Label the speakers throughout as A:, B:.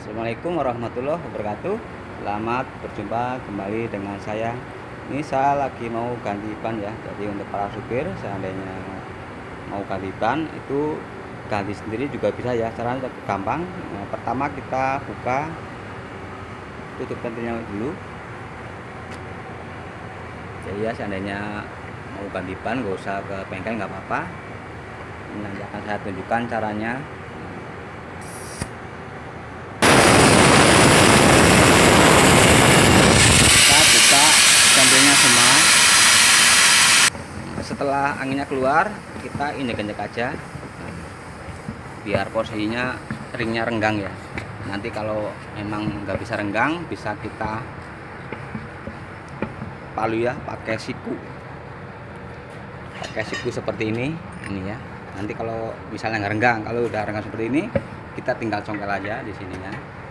A: Assalamualaikum warahmatullahi wabarakatuh. Selamat berjumpa kembali dengan saya. Ini saya lagi mau ganti ban ya. Jadi untuk para supir seandainya mau ganti ban itu ganti sendiri juga bisa ya. Caranya gampang. Pertama kita buka tutup ventilnya dulu. Jadi ya seandainya mau ganti ban nggak usah ke bengkel, nggak apa-apa. Ini nanti akan saya tunjukkan caranya. Ventilnya semua. Setelah anginnya keluar, kita injek-injek aja biar posisinya ringnya renggang ya. Nanti kalau memang nggak bisa renggang, bisa kita palu ya, pakai siku seperti ini ya. Nanti kalau misalnya nggak renggang, kalau udah renggang seperti ini, kita tinggal congkel aja di sininya.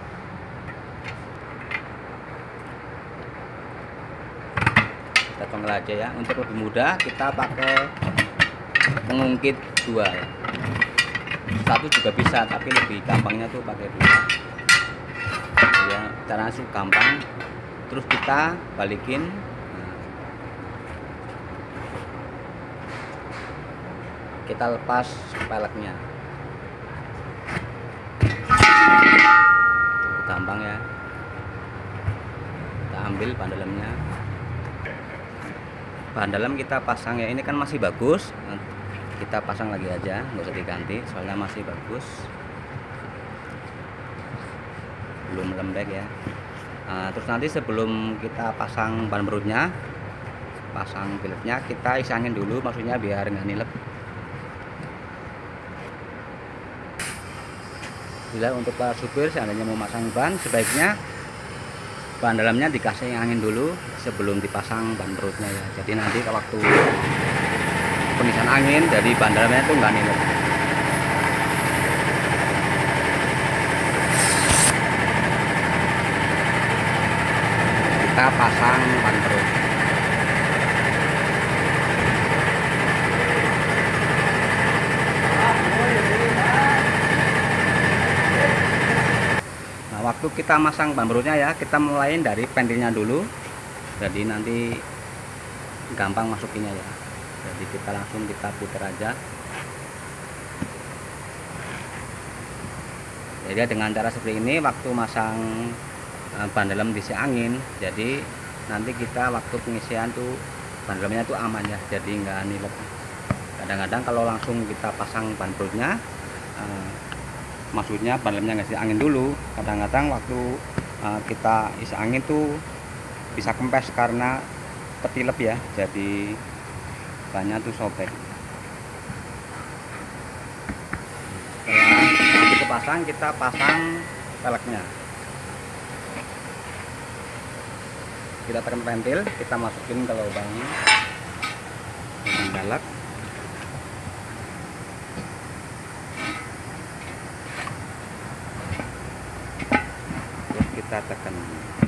A: Kita congkel aja ya. Untuk lebih mudah kita pakai pengungkit dua ya. Satu juga bisa, tapi lebih gampangnya tuh pakai dua ya. Caranya gampang. Terus kita balikin. Kita lepas peleknya. Gampang ya. Kita ambil ban dalamnya. Bahan dalam kita pasang ya, ini kan masih bagus, kita pasang lagi aja, nggak usah diganti soalnya masih bagus, belum lembek ya. Terus nanti sebelum kita pasang ban berutnya, pasang pilotnya, kita isi angin dulu, maksudnya biar nggak nilep. Bila untuk para supir seandainya mau masang ban, sebaiknya ban dalamnya dikasih angin dulu sebelum dipasang ban perutnya ya. Jadi nanti waktu pengisian angin jadi ban dalamnya itu nggak nilep. Kita pasang ban perut. Waktu kita masang ban perutnya ya, kita mulai dari ventilnya dulu. Jadi nanti gampang masukinnya ya. Jadi kita langsung putar aja. Jadi dengan cara seperti ini waktu masang ban dalam diisi angin, jadi nanti kita waktu pengisian tuh ban dalamnya tuh aman ya. Jadi nggak nilep. Kadang-kadang kalau langsung kita pasang ban perutnya, maksudnya ban dalamnya ngasih angin dulu, kadang-kadang waktu kita isi angin tuh bisa kempes karena ketilep ya, jadi bannya tuh sobek. Setelah nanti kepasang, kita pasang peleknya, kita tekan ventil, kita masukin ke lubangnya dengan pelek. Kita tekan.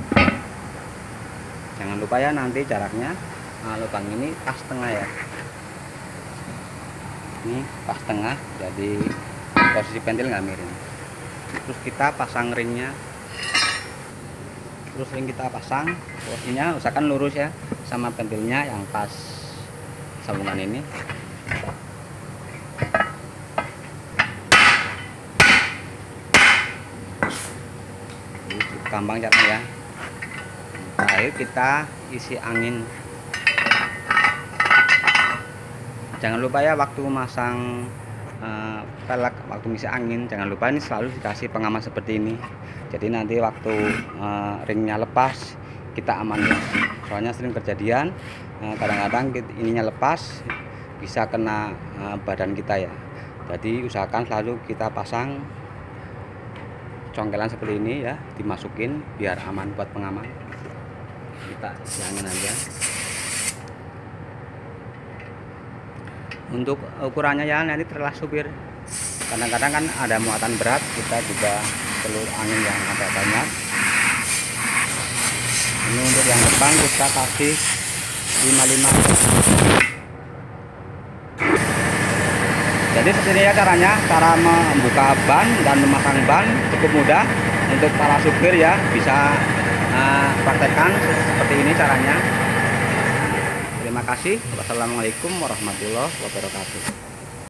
A: Jangan lupa ya nanti jaraknya lubang ini pas tengah ya. Ini pas tengah, jadi posisi ventil nggak miring. Terus kita pasang ringnya. Terus ring kita pasang, posisinya usahakan lurus ya, sama ventilnya yang pas sambungan ini. Gampang caranya ya. Terakhir kita isi angin. Jangan lupa ya waktu masang pelek, waktu ngisi angin, jangan lupa ini selalu dikasih pengaman seperti ini. Jadi nanti waktu ringnya lepas kita aman ya. Soalnya sering kejadian kadang-kadang ininya lepas bisa kena badan kita ya. Jadi usahakan selalu kita pasang congkelan seperti ini ya, dimasukin biar aman buat pengaman. Kita isi angin aja. Untuk ukurannya ya nanti terlah supir. Kadang-kadang kan ada muatan berat, kita juga perlu angin yang agak banyak. Ini untuk yang depan kita kasih 55. Jadi seperti ini ya caranya, cara membuka ban dan memasang ban cukup mudah. untuk para supir ya bisa praktekkan seperti ini caranya. Terima kasih. Wassalamualaikum warahmatullahi wabarakatuh.